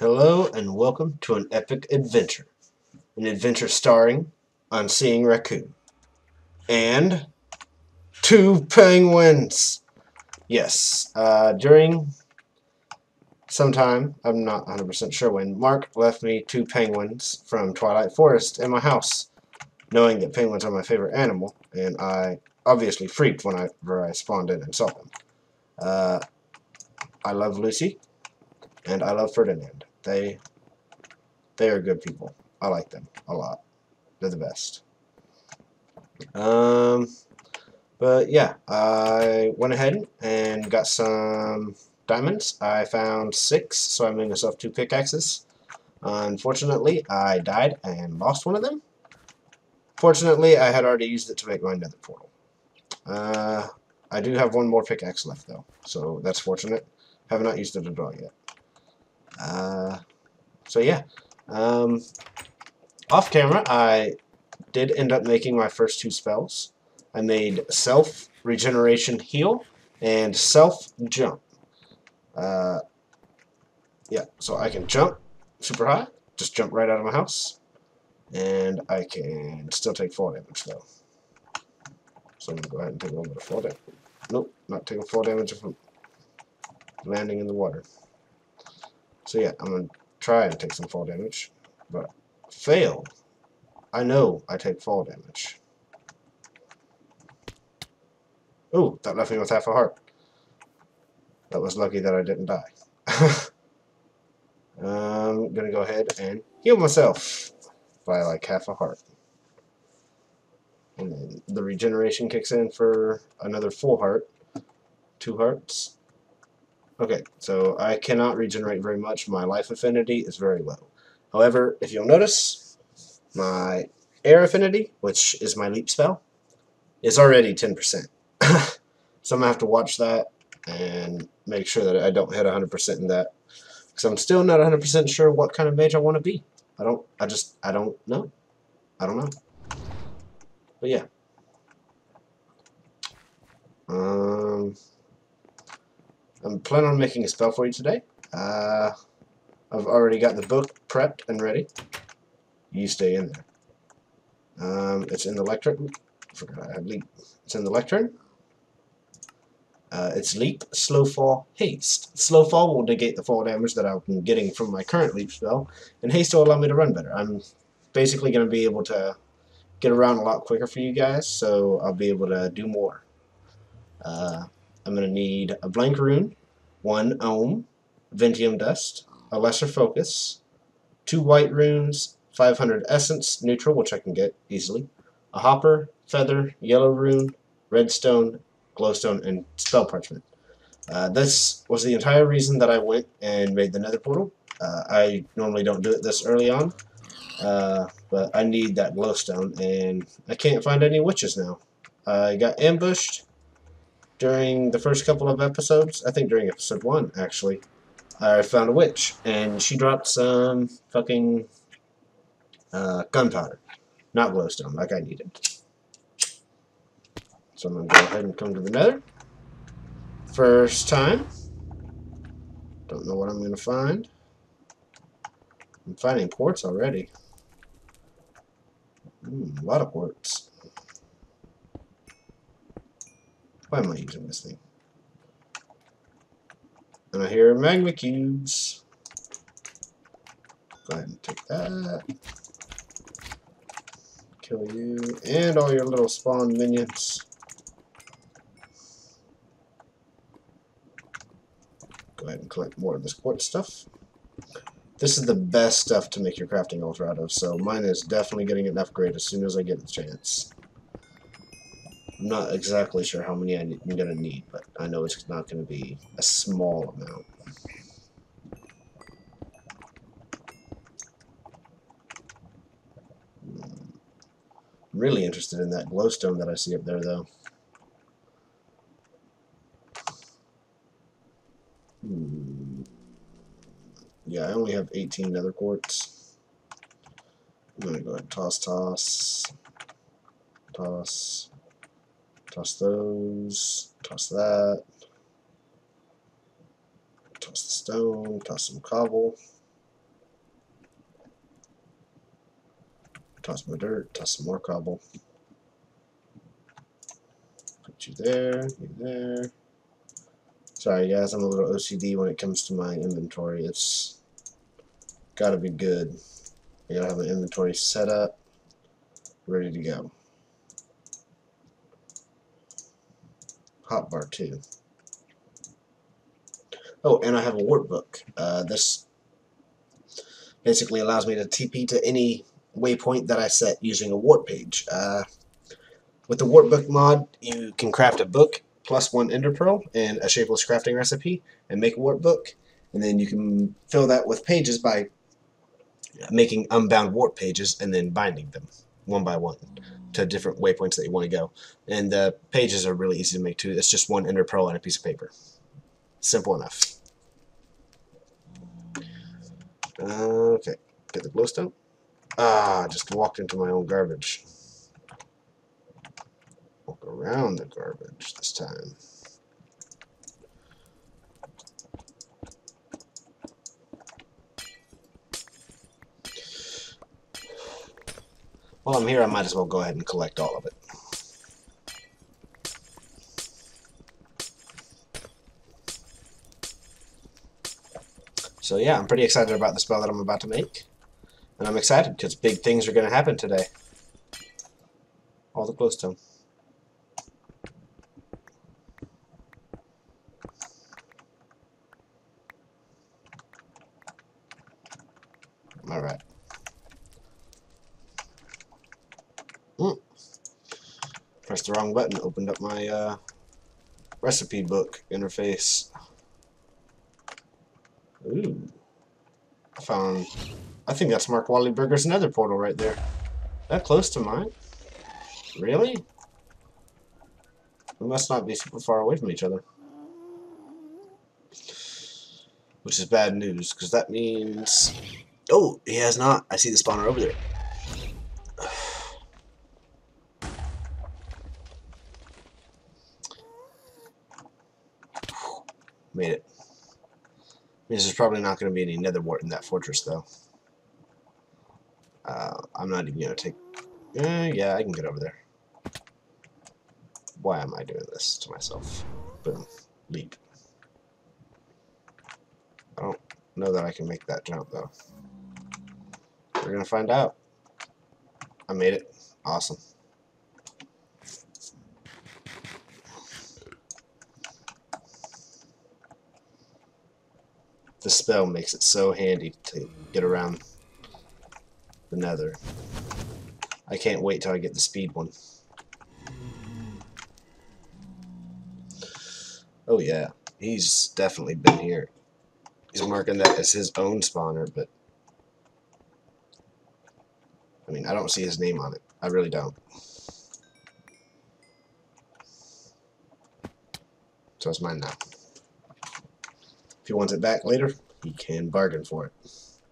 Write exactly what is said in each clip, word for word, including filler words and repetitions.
Hello and welcome to an epic adventure. An adventure starring Unseeing Raccoon and two penguins. Yes, uh, during some time, I'm not one hundred percent sure when, Mark left me two penguins from Twilight Forest in my house, knowing that penguins are my favorite animal, and I obviously freaked whenever I spawned in and saw them. Uh, I love Lucy, and I love Ferdinand. They, they are good people. I like them a lot. They're the best. Um, but yeah, I went ahead and got some diamonds. I found six, so I made myself two pickaxes. Unfortunately, I died and lost one of them. Fortunately, I had already used it to make my nether portal. Uh, I do have one more pickaxe left, though, so that's fortunate. Have not used it at all yet. Uh, so yeah, um, off camera, I did end up making my first two spells. I made Self Regeneration Heal and Self Jump. Uh, yeah, so I can jump super high, just jump right out of my house, and I can still take fall damage though. So I'm gonna go ahead and take a little bit of fall damage. Nope, not taking fall damage from landing in the water. So yeah, I'm gonna try and take some fall damage, but fail. I know I take fall damage. Ooh, that left me with half a heart. That was lucky that I didn't die. I'm gonna go ahead and heal myself by like half a heart. And then the regeneration kicks in for another full heart. Two hearts. Okay, so I cannot regenerate very much. My life affinity is very low. However, if you'll notice, my air affinity, which is my leap spell, is already ten percent. So I'm going to have to watch that and make sure that I don't hit one hundred percent in that. Because I'm still not one hundred percent sure what kind of mage I want to be. I don't, I just, I don't know. I don't know. But yeah. Um, I'm planning on making a spell for you today. Uh, I've already got the book prepped and ready. You stay in there. Um, it's in the lectern. I forgot I had leap. It's in the lectern. Uh, it's leap, slow fall, haste. Slow fall will negate the fall damage that I'm getting from my current leap spell, and haste will allow me to run better. I'm basically going to be able to get around a lot quicker for you guys, so I'll be able to do more. Uh, I'm going to need a blank rune, one ohm, Ventium dust, a lesser focus, two white runes, five hundred essence, neutral, which I can get easily, a hopper, feather, yellow rune, redstone, glowstone, and spell parchment. Uh, this was the entire reason that I went and made the nether portal. Uh, I normally don't do it this early on, uh, but I need that glowstone, and I can't find any witches now. I got ambushed during the first couple of episodes. I think during episode one, actually. I found a witch, and she dropped some fucking uh, gunpowder, not glowstone, like I needed. So I'm going to go ahead and come to the nether. First time. Don't know what I'm going to find. I'm finding quartz already. Mm, a lot of quartz. Why am I using this thing? And I hear magma cubes. Go ahead and take that. Kill you and all your little spawn minions. Go ahead and collect more of this quartz stuff. This is the best stuff to make your crafting altar out of, so mine is definitely getting an upgrade as soon as I get the chance. I'm not exactly sure how many I'm going to need, but I know it's not going to be a small amount. I'm really interested in that glowstone that I see up there, though. Hmm. Yeah, I only have eighteen nether quartz. I'm going to go ahead and toss, toss, toss, toss those, toss that, toss the stone, toss some cobble. Toss more dirt, toss some more cobble. Put you there, you there. Sorry guys, I'm a little O C D when it comes to my inventory. It's gotta be good. I gotta have an inventory set up, ready to go. Hotbar too. Oh, and I have a workbook. Uh, this basically allows me to T P to any waypoint that I set using a warp page. Uh, with the workbook mod, you can craft a book plus one ender pearl and a shapeless crafting recipe and make a workbook, and then you can fill that with pages by making unbound warp pages and then binding them one by one to different waypoints that you want to go. And the pages are really easy to make too. It's just one ender pearl and a piece of paper. Simple enough. Uh, okay, get the glowstone. Ah, just walked into my own garbage. Walk around the garbage this time. While I'm here, I might as well go ahead and collect all of it. So yeah, I'm pretty excited about the spell that I'm about to make. And I'm excited because big things are going to happen today. All the glowstone. Alright. Mm. Pressed the wrong button, opened up my uh, recipe book interface. Ooh. I found, I think that's Mark Wallyburger's nether portal right there. That close to mine? Really? We must not be super far away from each other. Which is bad news, because that means... Oh, he has not. I see the spawner over there. Made it. Means there's probably not going to be any nether wart in that fortress, though. Uh, I'm not even going to take... Eh, yeah, I can get over there. Why am I doing this to myself? Boom. Leap. I don't know that I can make that jump, though. We're going to find out. I made it. Awesome. The spell makes it so handy to get around the nether. I can't wait till I get the speed one. Oh yeah, he's definitely been here. He's marking that as his own spawner, but I mean, I don't see his name on it. I really don't. So it's mine now. If he wants it back later, he can bargain for it.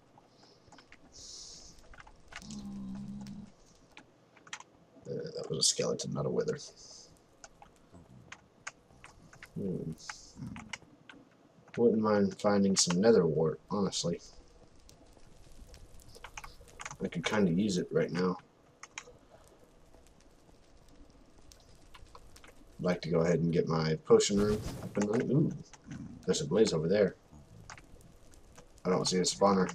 Uh, that was a skeleton, not a wither. Hmm. Wouldn't mind finding some nether wart, honestly. I could kind of use it right now. I'd like to go ahead and get my potion room up and running. Ooh, there's a blaze over there. I don't see a spawner.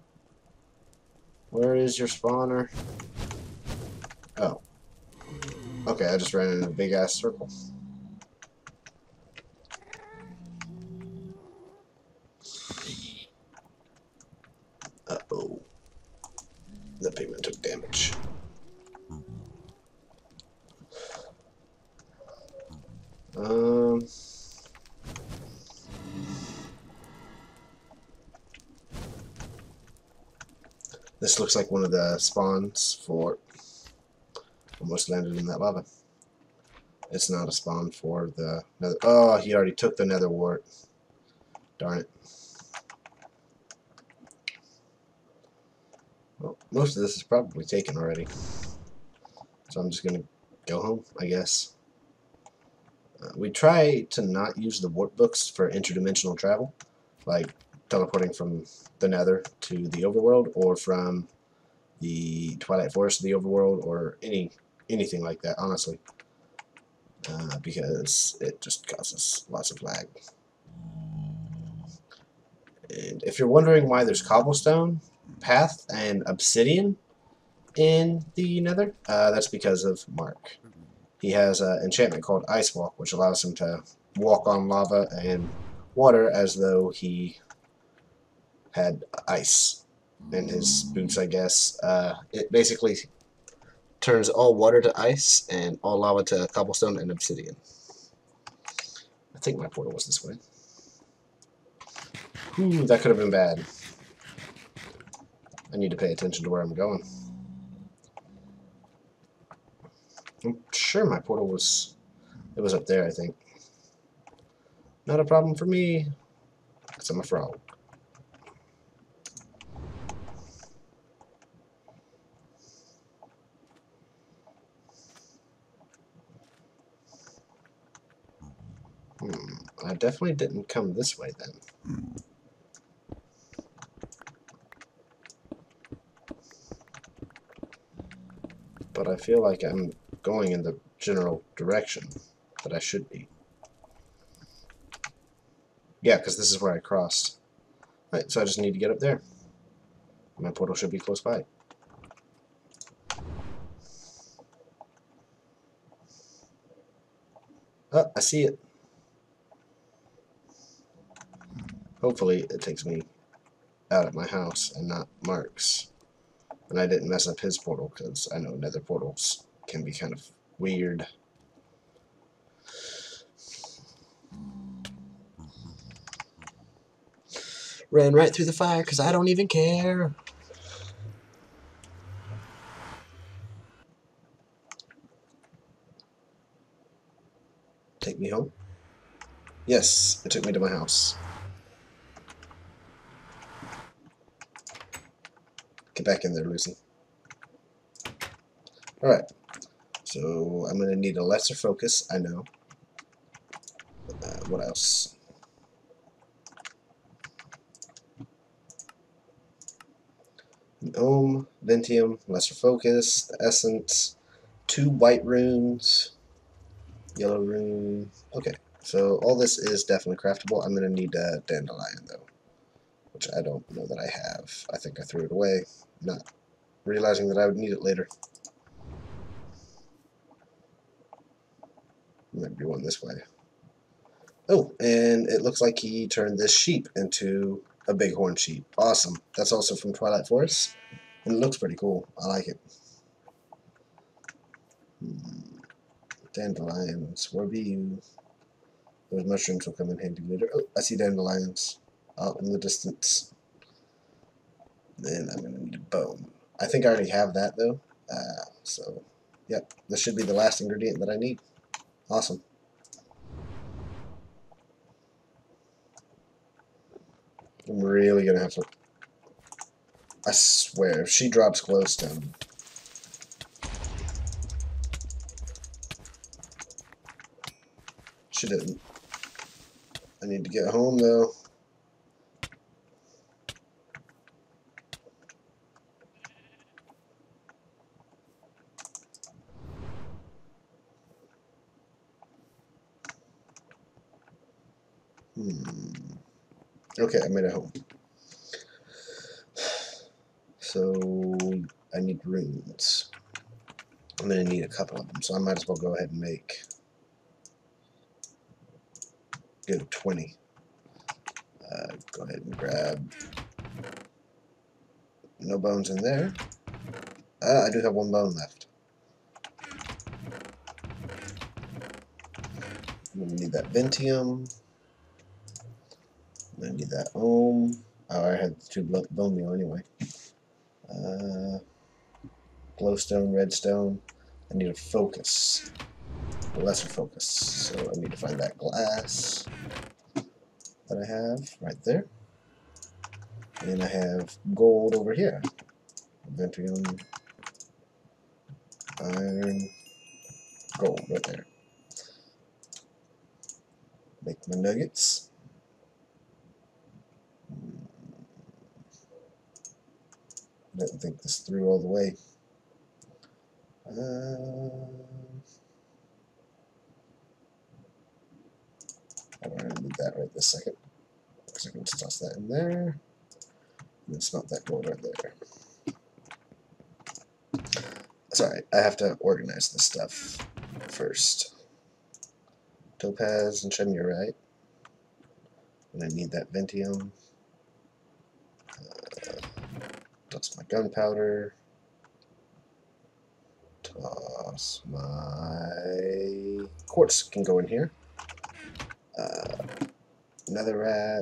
Where is your spawner? Oh. Okay, I just ran in a big ass circle. Uh-oh. The pigment took damage. Um... This looks like one of the spawns for... Almost landed in that lava. It's not a spawn for the nether. Oh, he already took the nether wart. Darn it. Well, most of this is probably taken already. So I'm just going to go home, I guess. Uh, we try to not use the warp books for interdimensional travel. Like teleporting from the nether to the overworld, or from the Twilight Forest, the Overworld, or any anything like that, honestly, uh, because it just causes lots of lag. And if you're wondering why there's cobblestone path and obsidian in the Nether, uh, that's because of Mark. He has an enchantment called Ice Walk, which allows him to walk on lava and water as though he had ice in his boots, I guess. Uh, it basically turns all water to ice and all lava to cobblestone and obsidian. I think my portal was this way. Ooh, that could have been bad. I need to pay attention to where I'm going. I'm sure my portal was... It was up there, I think. Not a problem for me, because I'm a frog. Hmm, I definitely didn't come this way then. But I feel like I'm going in the general direction that I should be. Yeah, because this is where I crossed. Right, so I just need to get up there. My portal should be close by. Oh, I see it. Hopefully it takes me out at my house and not Mark's. And I didn't mess up his portal, because I know nether portals can be kind of weird. Ran right through the fire because I don't even care. Take me home? Yes, it took me to my house. Get back in there, Lucy. Alright, so I'm going to need a lesser focus, I know. Uh, what else? An ohm, Ventium, lesser focus, the essence, two white runes, yellow rune. Okay, so all this is definitely craftable. I'm going to need a dandelion, though, which I don't know that I have. I think I threw it away, not realizing that I would need it later. Might be one this way. Oh, and it looks like he turned this sheep into a bighorn sheep. Awesome. That's also from Twilight Forest, and it looks pretty cool. I like it. Hmm. Dandelions. Where be you? Those mushrooms will come in handy later. Oh, I see dandelions out in the distance. Then I'm going to need a bone. I think I already have that, though. Uh, so, yep. This should be the last ingredient that I need. Awesome. I'm really going to have to... I swear, if she drops glowstone... She didn't. I need to get home, though. Hmm. Okay, I made it home. So, I need runes. I'm going to need a couple of them, so I might as well go ahead and make... Get a twenty. Uh, go ahead and grab... No bones in there. Uh, I do have one bone left. I'm going to need that Ventium. I'm going to need that Ohm. Oh, I had two bone meal anyway. Uh, glowstone, redstone. I need a focus. A lesser focus. So I need to find that glass that I have right there. And I have gold over here. Ventium, iron, gold right there. Make my nuggets. Didn't think this through all the way. Um, I don't really need that right this second, because I can just toss that in there, and then smelt that gold right there. Sorry, I have to organize this stuff first. Topaz and Chemurite. And I need that Ventium. Uh, toss my gunpowder. Toss my quartz can go in here. Uh, Netherrack.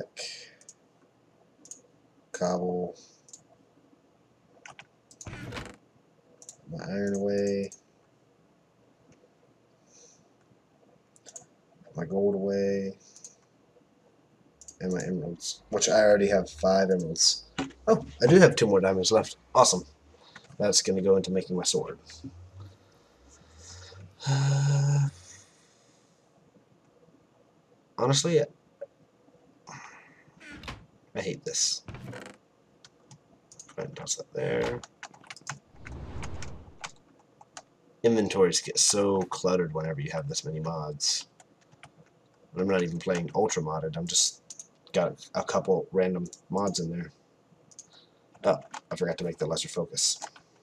Cobble. My iron away. My gold away. And my emeralds, which I already have five emeralds. Oh, I do have two more diamonds left. Awesome. That's going to go into making my sword. Uh, honestly, I hate this. Go ahead and toss that there. Inventories get so cluttered whenever you have this many mods. And I'm not even playing ultra modded. I'm just got a couple random mods in there. Oh, I forgot to make the lesser focus.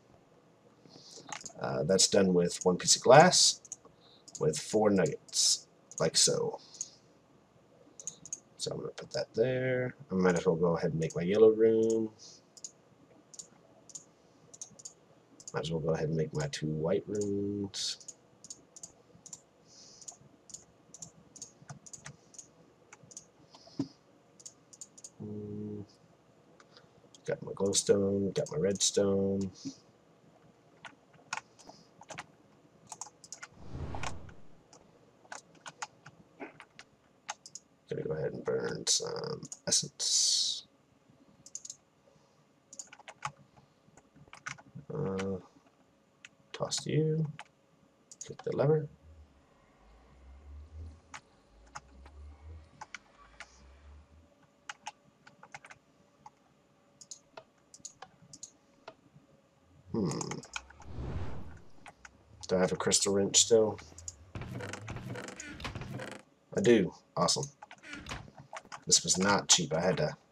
Uh, that's done with one piece of glass with four nuggets, like so. So I'm going to put that there. I might as well go ahead and make my yellow rune. Might as well go ahead and make my two white runes. Mm. Got my glowstone, got my redstone. Gonna go ahead and burn some essence. Uh, toss you. Click the lever. Hmm. Do I have a crystal wrench still? I do. Awesome. This was not cheap. I had to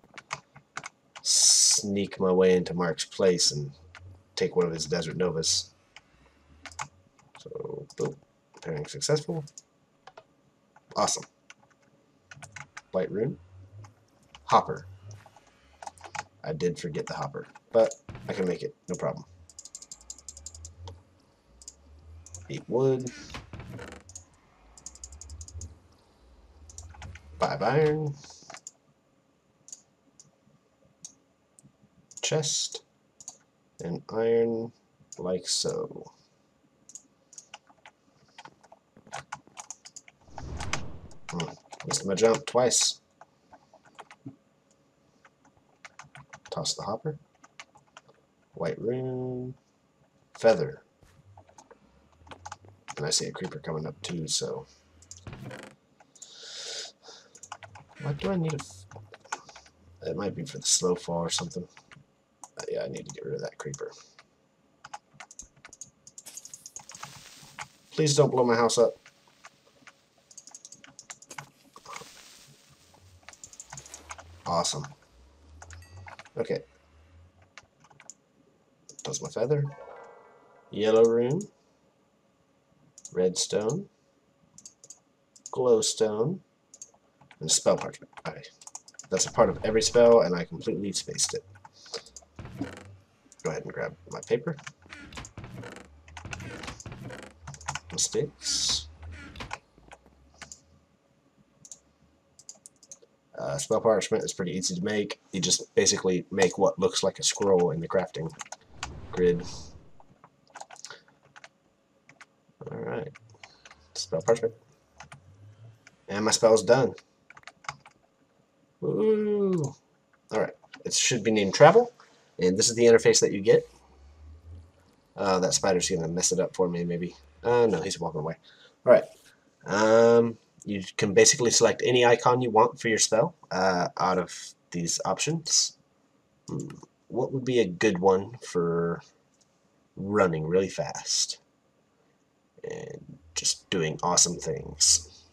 sneak my way into Mark's place and take one of his Desert Novas. So, boom. Pairing successful. Awesome. White rune. Hopper. I did forget the hopper, but I can make it. No problem. Eight wood. Five iron. Chest. And iron like so. Hmm. Missed my jump twice. Toss the hopper. White rune. Feather. And I see a creeper coming up too, so. What do I need a. F it might be for the slow fall or something. Uh, yeah, I need to get rid of that creeper. Please don't blow my house up. Awesome. Okay. Does my feather. Yellow rune. Redstone. Glowstone. And spell parchment. Okay. That's a part of every spell, and I completely spaced it. Go ahead and grab my paper. Mistakes. Uh, spell parchment is pretty easy to make. You just basically make what looks like a scroll in the crafting grid. Alright. Spell parchment. And my spell's done. Woo! Alright. It should be named Travel. And this is the interface that you get. Uh, that spider's going to mess it up for me, maybe. Uh, no, he's walking away. Alright. Um, you can basically select any icon you want for your spell uh, out of these options. Hmm. what would be a good one for running really fast and just doing awesome things?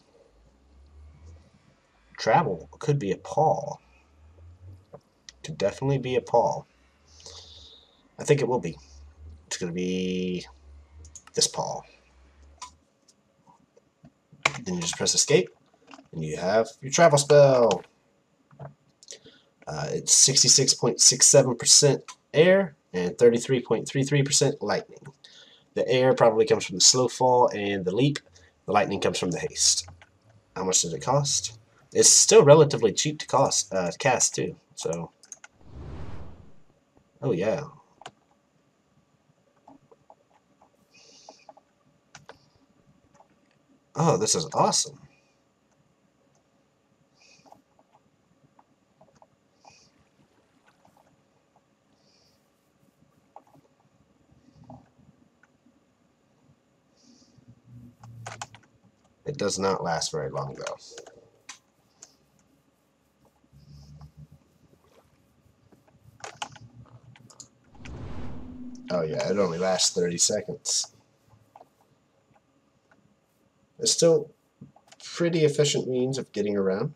Travel could be a Paul. Could definitely be a Paul. I think it will be. It's going to be this Paul. Then you just press escape, and you have your travel spell. Uh, it's sixty-six point six seven percent air and thirty-three point three three percent lightning. The air probably comes from the slow fall and the leap. The lightning comes from the haste. How much does it cost? It's still relatively cheap to cost uh, cast too. So, oh yeah. Oh, this is awesome. It does not last very long though. Oh yeah, it only lasts thirty seconds. It's still pretty efficient means of getting around.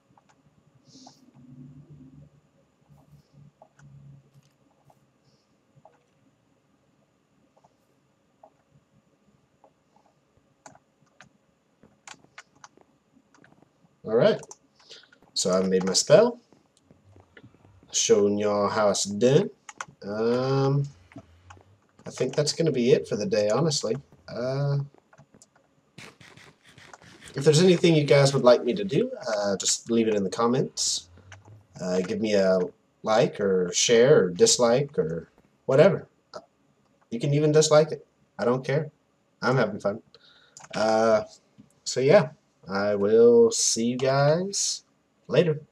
Alright, so I've made my spell, showing y'all how it's done. Um, I think that's going to be it for the day, honestly. Uh, if there's anything you guys would like me to do, uh, just leave it in the comments. Uh, give me a like or share or dislike or whatever. You can even dislike it. I don't care. I'm having fun. Uh, so yeah, I will see you guys later.